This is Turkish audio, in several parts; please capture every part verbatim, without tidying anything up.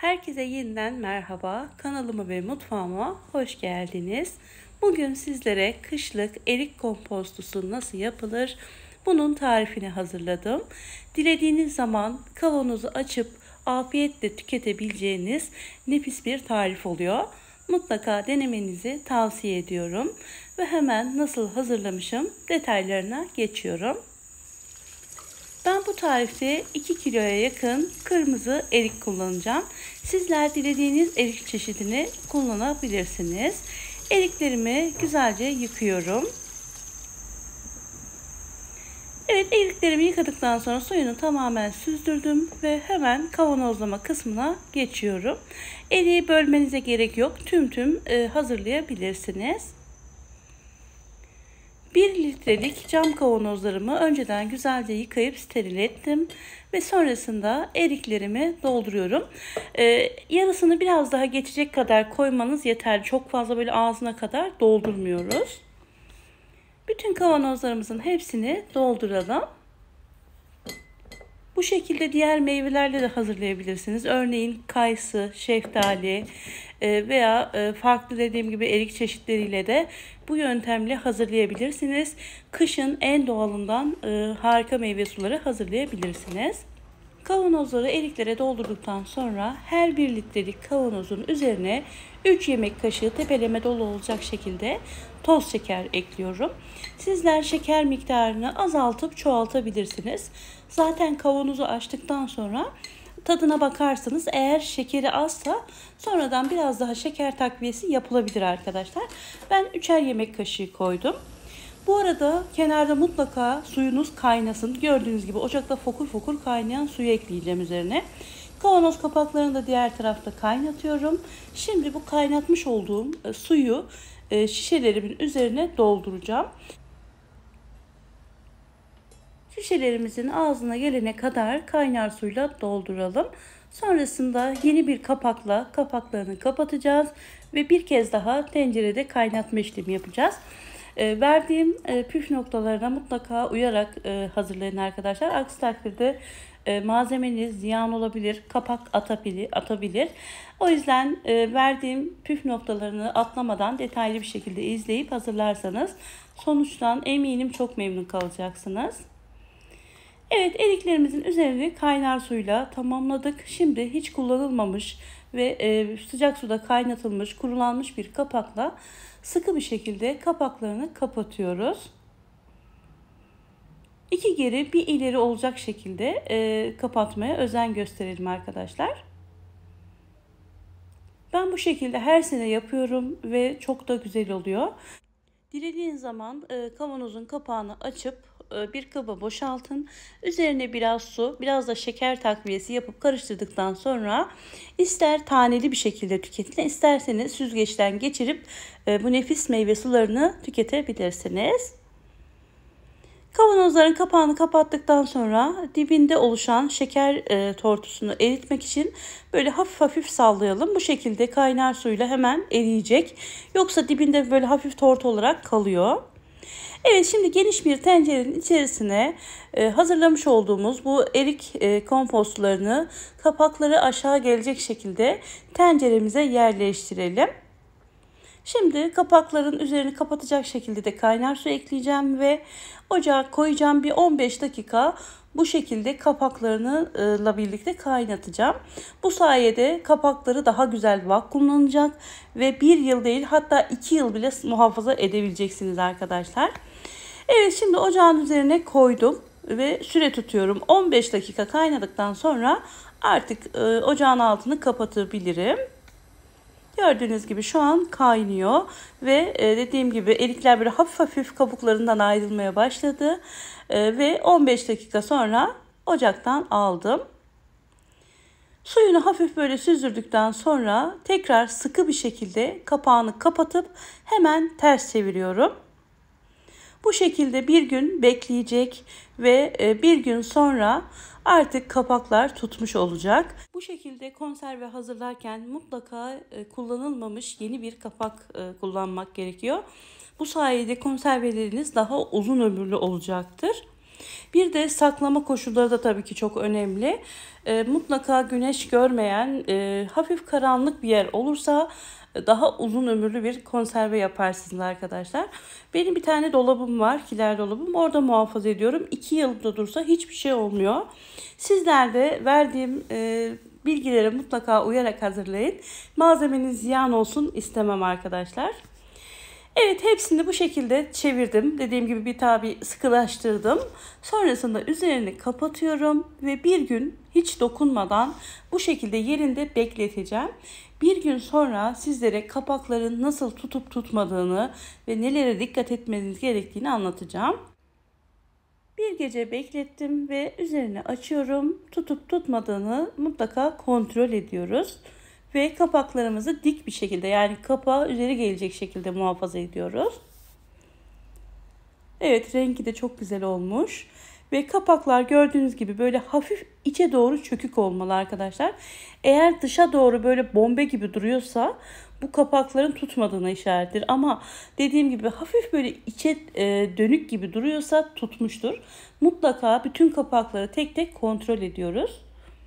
Herkese yeniden merhaba. Kanalıma ve mutfağıma hoş geldiniz. Bugün sizlere kışlık erik kompostosu nasıl yapılır? Bunun tarifini hazırladım. Dilediğiniz zaman kavanozu açıp afiyetle tüketebileceğiniz nefis bir tarif oluyor. Mutlaka denemenizi tavsiye ediyorum. Ve hemen nasıl hazırlamışım detaylarına geçiyorum. Ben bu tarifte iki kiloya yakın kırmızı erik kullanacağım. Sizler dilediğiniz erik çeşidini kullanabilirsiniz. Eriklerimi güzelce yıkıyorum. Evet, eriklerimi yıkadıktan sonra suyunu tamamen süzdürdüm ve hemen kavanozlama kısmına geçiyorum. Eriği bölmenize gerek yok. Tüm tüm hazırlayabilirsiniz. bir litrelik cam kavanozlarımı önceden güzelce yıkayıp steril ettim ve sonrasında eriklerimi dolduruyorum. Ee, yarısını biraz daha geçecek kadar koymanız yeterli. Çok fazla böyle ağzına kadar doldurmuyoruz. Bütün kavanozlarımızın hepsini dolduralım. Bu şekilde diğer meyvelerle de hazırlayabilirsiniz. Örneğin kayısı, şeftali veya farklı dediğim gibi erik çeşitleriyle de bu yöntemle hazırlayabilirsiniz. Kışın en doğalından harika meyve suları hazırlayabilirsiniz. Kavanozları eriklere doldurduktan sonra her bir litrelik kavanozun üzerine üç yemek kaşığı tepeleme dolu olacak şekilde toz şeker ekliyorum. Sizler şeker miktarını azaltıp çoğaltabilirsiniz. Zaten kavanozu açtıktan sonra tadına bakarsınız. Eğer şekeri azsa sonradan biraz daha şeker takviyesi yapılabilir arkadaşlar. Ben üçer yemek kaşığı koydum. Bu arada kenarda mutlaka suyunuz kaynasın. Gördüğünüz gibi ocakta fokur fokur kaynayan suyu ekleyeceğim üzerine. Kavanoz kapaklarını da diğer tarafta kaynatıyorum. Şimdi bu kaynatmış olduğum suyu şişelerimin üzerine dolduracağım. Şişelerimizin ağzına gelene kadar kaynar suyla dolduralım. Sonrasında yeni bir kapakla kapaklarını kapatacağız ve bir kez daha tencerede kaynatma işlemi yapacağız. E, verdiğim e, püf noktalarına mutlaka uyarak e, hazırlayın arkadaşlar. Aksi takdirde e, malzemeniz ziyan olabilir, kapak atabilir. atabilir. O yüzden e, verdiğim püf noktalarını atlamadan detaylı bir şekilde izleyip hazırlarsanız sonuçtan eminim çok memnun kalacaksınız. Evet, eriklerimizin üzerini kaynar suyla tamamladık. Şimdi hiç kullanılmamış ve e, sıcak suda kaynatılmış, kurulanmış bir kapakla sıkı bir şekilde kapaklarını kapatıyoruz. İki geri bir ileri olacak şekilde e, kapatmaya özen gösterelim arkadaşlar. Ben bu şekilde her sene yapıyorum ve çok da güzel oluyor. Dilediğiniz zaman e, kavanozun kapağını açıp bir kaba boşaltın. Üzerine biraz su, biraz da şeker takviyesi yapıp karıştırdıktan sonra ister taneli bir şekilde tüketin, isterseniz süzgeçten geçirip bu nefis meyve sularını tüketebilirsiniz. Kavanozların kapağını kapattıktan sonra dibinde oluşan şeker e, tortusunu eritmek için böyle hafif hafif sallayalım. Bu şekilde kaynar suyla hemen eriyecek. Yoksa dibinde böyle hafif tortu olarak kalıyor. Evet, şimdi geniş bir tencerenin içerisine e, hazırlamış olduğumuz bu erik e, kompostlarını kapakları aşağı gelecek şekilde tenceremize yerleştirelim. Şimdi kapakların üzerini kapatacak şekilde de kaynar su ekleyeceğim ve ocağa koyacağım. Bir on beş dakika bu şekilde kapaklarıyla birlikte kaynatacağım. Bu sayede kapakları daha güzel vakumlanacak ve bir yıl değil hatta iki yıl bile muhafaza edebileceksiniz arkadaşlar. Evet, şimdi ocağın üzerine koydum ve süre tutuyorum. on beş dakika kaynadıktan sonra artık e, ocağın altını kapatabilirim. Gördüğünüz gibi şu an kaynıyor ve e, dediğim gibi erikler böyle hafif hafif kabuklarından ayrılmaya başladı. E, ve on beş dakika sonra ocaktan aldım. Suyunu hafif böyle süzdürdükten sonra tekrar sıkı bir şekilde kapağını kapatıp hemen ters çeviriyorum. Bu şekilde bir gün bekleyecek ve bir gün sonra artık kapaklar tutmuş olacak. Bu şekilde konserve hazırlarken mutlaka kullanılmamış yeni bir kapak kullanmak gerekiyor. Bu sayede konserveleriniz daha uzun ömürlü olacaktır. Bir de saklama koşulları da tabii ki çok önemli. E, mutlaka güneş görmeyen, e, hafif karanlık bir yer olursa daha uzun ömürlü bir konserve yaparsınız arkadaşlar. Benim bir tane dolabım var, kiler dolabım. Orada muhafaza ediyorum. iki yılda dursa hiçbir şey olmuyor. Sizler de verdiğim e, bilgilere mutlaka uyarak hazırlayın. Malzemeniz ziyan olsun istemem arkadaşlar. Evet, hepsini bu şekilde çevirdim. Dediğim gibi bir tabi sıkılaştırdım. Sonrasında üzerini kapatıyorum ve bir gün hiç dokunmadan bu şekilde yerinde bekleteceğim. Bir gün sonra sizlere kapakların nasıl tutup tutmadığını ve nelere dikkat etmeniz gerektiğini anlatacağım. Bir gece beklettim ve üzerini açıyorum. Tutup tutmadığını mutlaka kontrol ediyoruz. Ve kapaklarımızı dik bir şekilde, yani kapağı üzeri gelecek şekilde muhafaza ediyoruz. Evet, rengi de çok güzel olmuş. Ve kapaklar gördüğünüz gibi böyle hafif içe doğru çökük olmalı arkadaşlar. Eğer dışa doğru böyle bombe gibi duruyorsa bu kapakların tutmadığına işarettir. Ama dediğim gibi hafif böyle içe dönük gibi duruyorsa tutmuştur. Mutlaka bütün kapakları tek tek kontrol ediyoruz.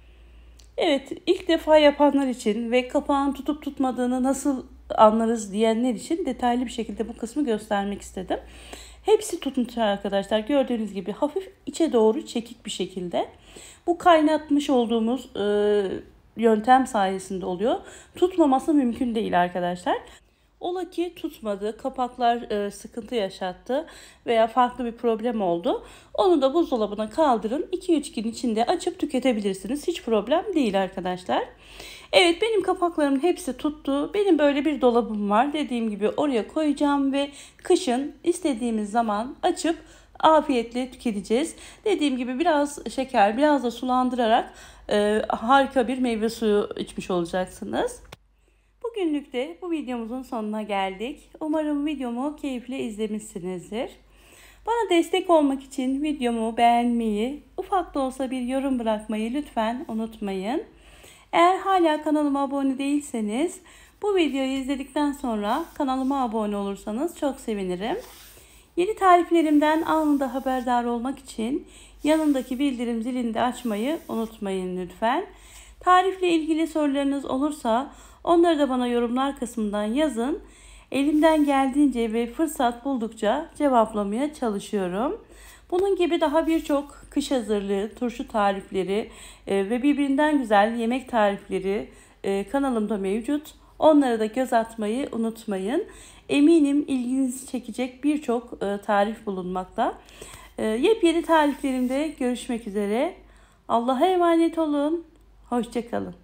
Evet, ilk defa yapanlar için ve kapağın tutup tutmadığını nasıl anlarız diyenler için detaylı bir şekilde bu kısmı göstermek istedim. Hepsi tutunca arkadaşlar, gördüğünüz gibi hafif içe doğru çekik bir şekilde. Bu kaynatmış olduğumuz e, yöntem sayesinde oluyor. Tutmaması mümkün değil arkadaşlar. Ola ki tutmadı, kapaklar e, sıkıntı yaşattı veya farklı bir problem oldu. Onu da buzdolabına kaldırın. iki üç gün içinde açıp tüketebilirsiniz. Hiç problem değil arkadaşlar. Evet, benim kapaklarımın hepsi tuttu. Benim böyle bir dolabım var. Dediğim gibi oraya koyacağım ve kışın istediğimiz zaman açıp afiyetle tüketeceğiz. Dediğim gibi biraz şeker, biraz da sulandırarak e, harika bir meyve suyu içmiş olacaksınız. Bugünlük de bu videomuzun sonuna geldik. Umarım videomu keyifle izlemişsinizdir. Bana destek olmak için videomu beğenmeyi, ufak da olsa bir yorum bırakmayı lütfen unutmayın. Eğer hala kanalıma abone değilseniz, bu videoyu izledikten sonra kanalıma abone olursanız çok sevinirim. Yeni tariflerimden anında haberdar olmak için yanındaki bildirim zilini de açmayı unutmayın lütfen. Tarifle ilgili sorularınız olursa onları da bana yorumlar kısmından yazın. Elimden geldiğince ve fırsat buldukça cevaplamaya çalışıyorum. Bunun gibi daha birçok kış hazırlığı, turşu tarifleri e, ve birbirinden güzel yemek tarifleri e, kanalımda mevcut. Onlara da göz atmayı unutmayın. Eminim ilginizi çekecek birçok e, tarif bulunmakta. E, yepyeni tariflerimde görüşmek üzere. Allah'a emanet olun. Hoşça kalın.